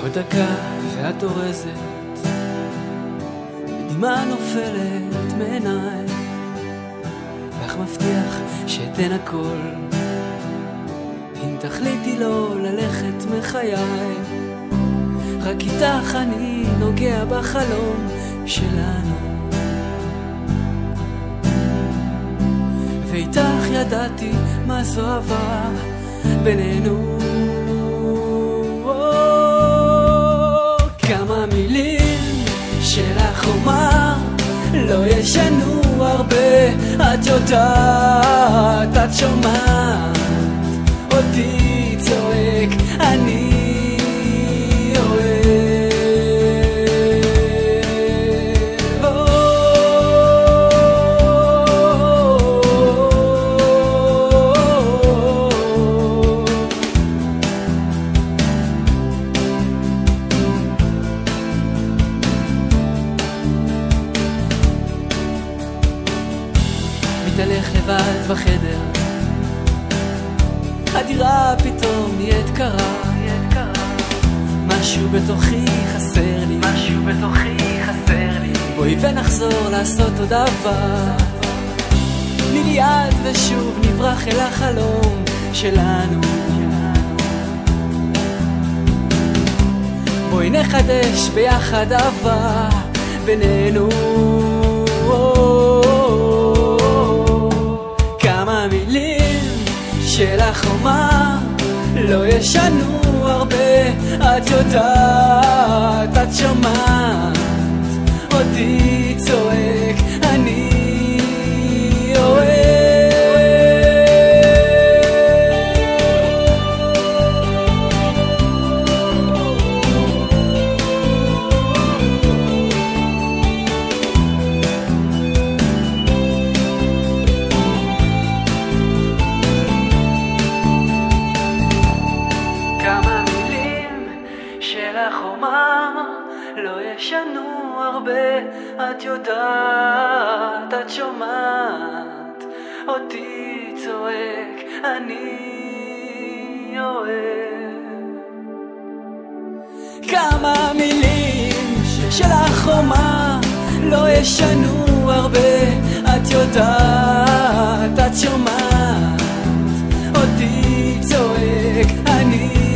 עוד דקה ואת אורזת, ודמעה נופלת מעיניי, ואך מבטיח שאתן הכל אם תחליטי לא ללכת מחיי. רק איתך אני נוגע בחלום שלנו, ואיתך ידעתי מה זו אהבה בינינו. כמה מילים שלך אומר לא ישנו הרבה, את יודעת, את שומעת אותי צועק, אני מתהלך לבד בחדר, הדירה פתאום נהיית קרה, משהו בתוכי חסר לי, משהו בתוכי חסר לי, בואי ונחזור לעשות עוד אהבה. תני לי יד ושוב נברח אל החלום שלנו, בואי נחדש ביחד אהבה בינינו. כמה מילים שלך אומר לא ישנו הרבה, את יודעת, את שומעת אותי צועק, אני אוהב. שלך אומר לא ישנו הרבה, את יודעת, את שומעת אותי צועק, אני אוהב. כמה מילים שלך אומר לא ישנו הרבה, את יודעת, את שומעת אותי צועק, אני